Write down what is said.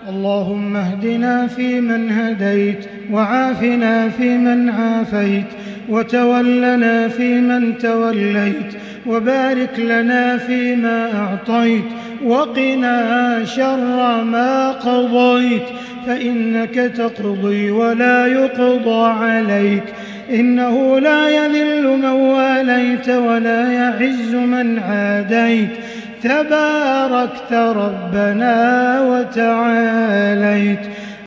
اللهم اهدنا فيمن هديت، وعافنا فيمن عافيت، وتولنا فيمن توليت، وبارك لنا فيما أعطيت، وقنا شر ما قضيت، فإنك تقضي ولا يقضى عليك، إنه لا يذل من واليت ولا يعز من عاديت، تباركت ربنا وتعاليت.